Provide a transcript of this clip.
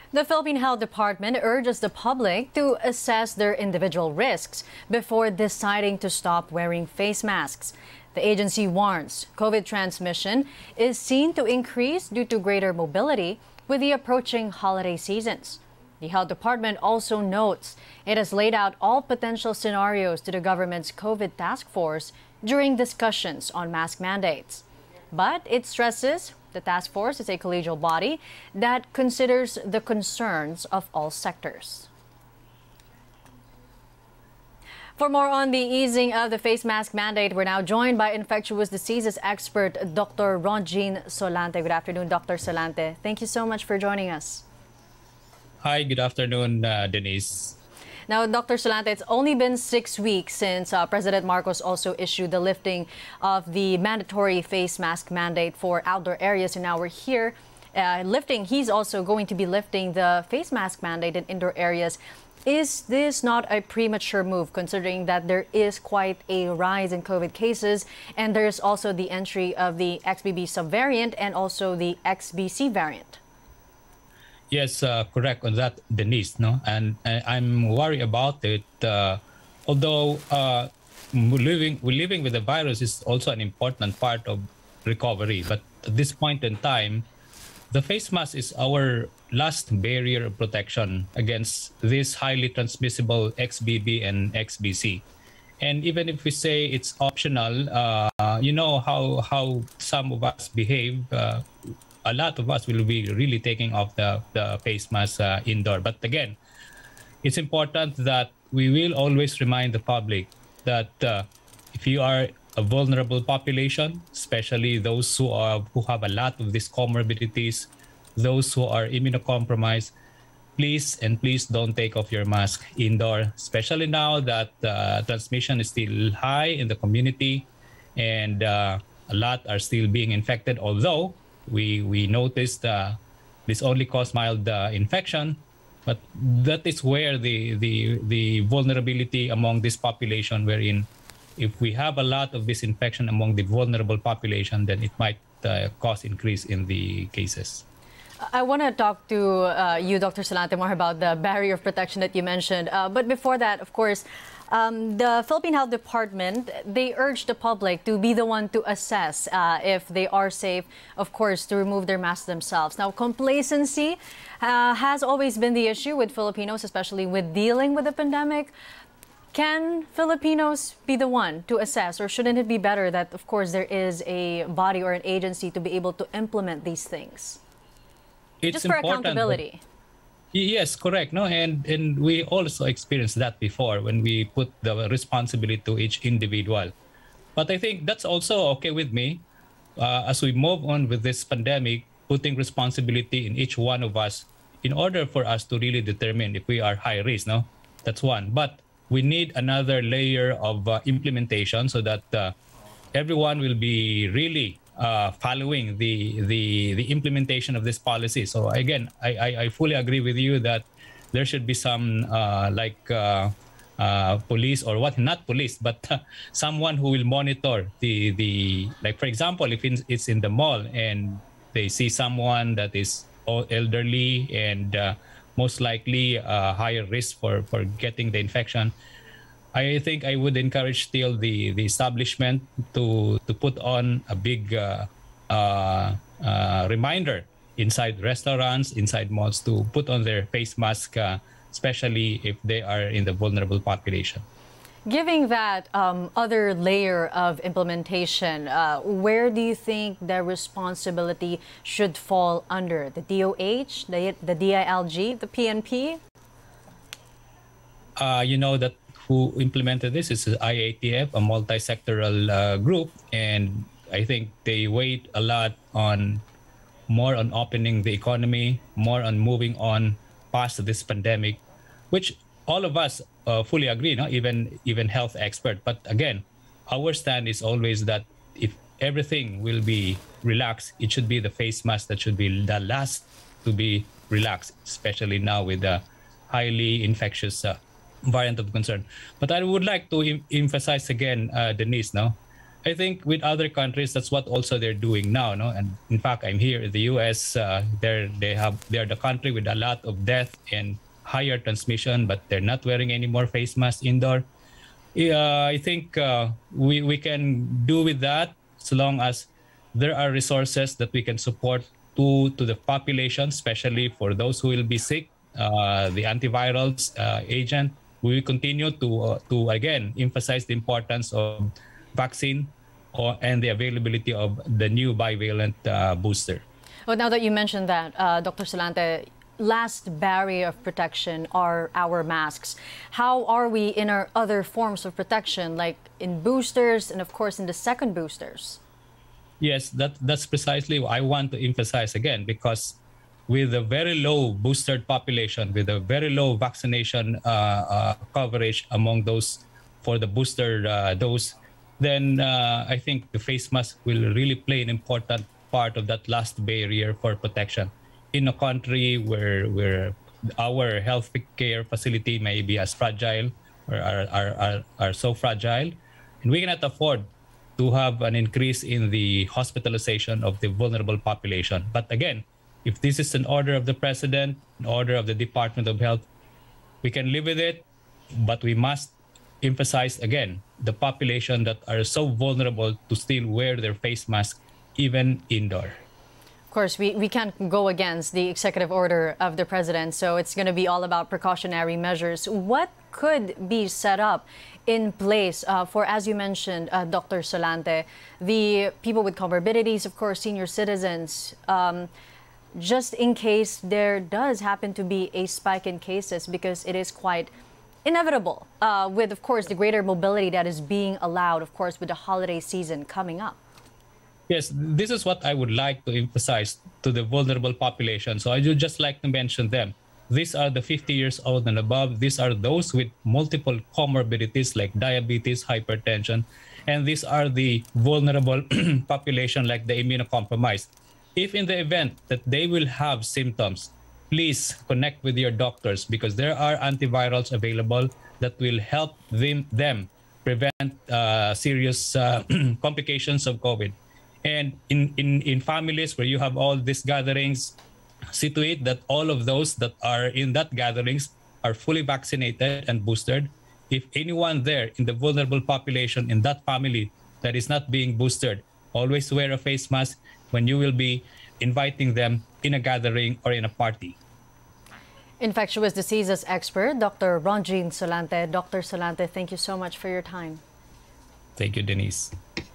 The Philippine Health Department urges the public to assess their individual risks before deciding to stop wearing face masks. The agency warns COVID transmission is seen to increase due to greater mobility with the approaching holiday seasons. The Health Department also notes it has laid out all potential scenarios to the government's COVID task force during discussions on mask mandates. But it stresses the task force is a collegial body that considers the concerns of all sectors. For more on the easing of the face mask mandate, we're now joined by infectious diseases expert Dr. Ronjean Solante. Good afternoon, Dr. Solante. Thank you so much for joining us. Hi, good afternoon, Denise. Now, Dr. Solante, it's only been 6 weeks since President Marcos also issued the lifting of the mandatory face mask mandate for outdoor areas. And now we're here he's also going to be lifting the face mask mandate in indoor areas. Is this not a premature move, considering that there is quite a rise in COVID cases, and there's also the entry of the XBB subvariant and also the XBC variant? Yes, correct on that, Denise. No, and I'm worried about it. Although living with the virus is also an important part of recovery, but at this point in time, the face mask is our last barrier of protection against this highly transmissible XBB and XBC. And even if we say it's optional, you know how some of us behave. A lot of us will be really taking off the face mask indoor. But again, it's important that we will always remind the public that if you are a vulnerable population, especially those who have a lot of these comorbidities, those who are immunocompromised, please don't take off your mask indoor, especially now that transmission is still high in the community and a lot are still being infected, although we noticed this only caused mild infection, but that is where the vulnerability among this population, wherein if we have a lot of this infection among the vulnerable population, then it might cause increase in the cases. I want to talk to you, Dr. Solante, more about the barrier of protection that you mentioned. But before that, of course, the Philippine Health Department, they urge the public to be the one to assess if they are safe, of course, to remove their masks themselves. Now, complacency has always been the issue with Filipinos, especially with dealing with the pandemic. Can Filipinos be the one to assess, or shouldn't it be better that, of course, there is a body or an agency to be able to implement these things? It's just for accountability. Yes, correct. No, and we also experienced that before when we put the responsibility to each individual. But I think that's also okay with me as we move on with this pandemic, putting responsibility in each one of us in order for us to really determine if we are high risk. No, that's one. But we need another layer of implementation so that everyone will be really following the implementation of this policy. So again, I fully agree with you that there should be some police or what, not police, but someone who will monitor the like, for example, if it's in the mall and they see someone that is elderly and most likely higher risk for getting the infection, I think I would encourage still the establishment to put on a big reminder inside restaurants, inside malls, to put on their face mask, especially if they are in the vulnerable population. Giving that other layer of implementation, where do you think the responsibility should fall under? The DOH, the DILG, the PNP? You know that who implemented this is IATF, a multi-sectoral group, and I think they wait a lot more on opening the economy, more on moving on past this pandemic, which all of us fully agree, no? Even health expert. But again, our stand is always that if everything will be relaxed, it should be the face mask that should be the last to be relaxed, especially now with the highly infectious variant of concern. But I would like to emphasize again, Denise, no, I think with other countries, that's what also they're doing now, no? And in fact, I'm here in the U.S. They're the country with a lot of death and higher transmission, but they're not wearing any more face masks indoor. Yeah, I think we can do with that so long as there are resources that we can support to the population, especially for those who will be sick. The antivirals agent. We will continue to again emphasize the importance of vaccine and the availability of the new bivalent booster. Well, now that you mentioned that, Dr. Solante, last barrier of protection are our masks. How are we in our other forms of protection, like in boosters and of course in the second boosters? Yes, that's precisely what I want to emphasize again, because with a very low boosted population, with a very low vaccination coverage among those for the booster dose, then I think the face mask will really play an important part of that last barrier for protection. In a country where our health care facility may be as fragile or are so fragile, and we cannot afford to have an increase in the hospitalization of the vulnerable population. But again, if this is an order of the president, an order of the Department of Health, we can live with it, but we must emphasize again the population that are so vulnerable to still wear their face mask even indoor. Of course, we can't go against the executive order of the president, so it's going to be all about precautionary measures. What could be set up in place for, as you mentioned, Dr. Solante, the people with comorbidities, of course, senior citizens, just in case there does happen to be a spike in cases, because it is quite inevitable with, of course, the greater mobility that is being allowed, of course, with the holiday season coming up. Yes, this is what I would like to emphasize to the vulnerable population. So I would just like to mention them. These are the 50 years old and above. These are those with multiple comorbidities like diabetes, hypertension, and these are the vulnerable population like the immunocompromised. If in the event that they will have symptoms, please connect with your doctors, because there are antivirals available that will help them prevent serious complications of COVID. And in families where you have all these gatherings, see to it that all of those that are in that gatherings are fully vaccinated and boosted. If anyone there in the vulnerable population in that family that is not being boosted, always wear a face mask when you will be inviting them in a gathering or in a party. Infectious diseases expert, Dr. Ronjin Solante. Dr. Solante, thank you so much for your time. Thank you, Denise.